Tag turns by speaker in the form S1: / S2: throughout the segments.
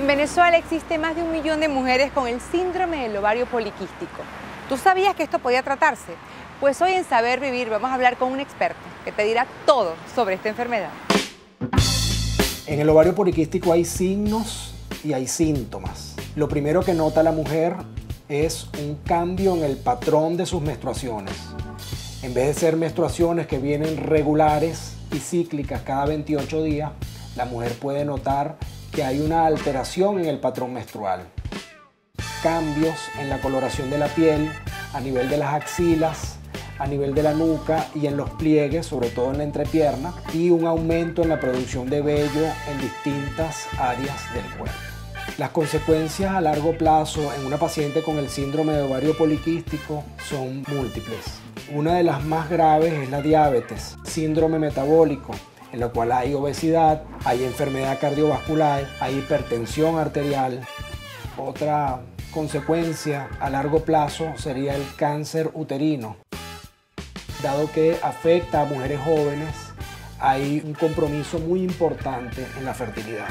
S1: Venezuela existe más de 1 millón de mujeres con el síndrome del ovario poliquístico. ¿Tú sabías que esto podía tratarse? Pues hoy en Saber Vivir vamos a hablar con un experto que te dirá todo sobre esta enfermedad.
S2: En el ovario poliquístico hay signos y hay síntomas. Lo primero que nota la mujer es un cambio en el patrón de sus menstruaciones. En vez de ser menstruaciones que vienen regulares y cíclicas cada 28 días, la mujer puede notar que hay una alteración en el patrón menstrual. Cambios en la coloración de la piel, a nivel de las axilas, a nivel de la nuca y en los pliegues, sobre todo en la entrepierna, y un aumento en la producción de vello en distintas áreas del cuerpo. Las consecuencias a largo plazo en una paciente con el síndrome de ovario poliquístico son múltiples. Una de las más graves es la diabetes, síndrome metabólico, en la cual hay obesidad, hay enfermedad cardiovascular, hay hipertensión arterial. Otra consecuencia a largo plazo sería el cáncer uterino. Dado que afecta a mujeres jóvenes, hay un compromiso muy importante en la fertilidad.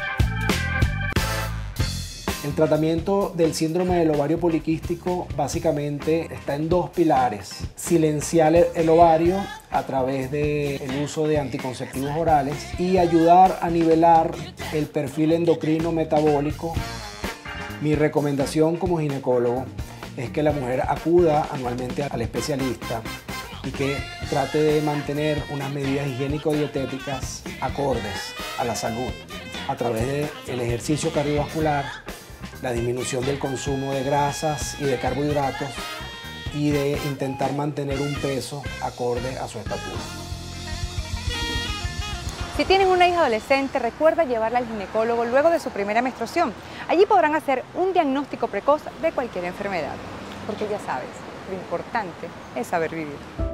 S2: El tratamiento del síndrome del ovario poliquístico básicamente está en 2 pilares. Silenciar el ovario a través del uso de anticonceptivos orales y ayudar a nivelar el perfil endocrino metabólico. Mi recomendación como ginecólogo es que la mujer acuda anualmente al especialista y que trate de mantener unas medidas higiénico-dietéticas acordes a la salud a través del ejercicio cardiovascular, la disminución del consumo de grasas y de carbohidratos y de intentar mantener un peso acorde a su estatura.
S1: Si tienes una hija adolescente, recuerda llevarla al ginecólogo luego de su primera menstruación. Allí podrán hacer un diagnóstico precoz de cualquier enfermedad, porque ya sabes, lo importante es saber vivir.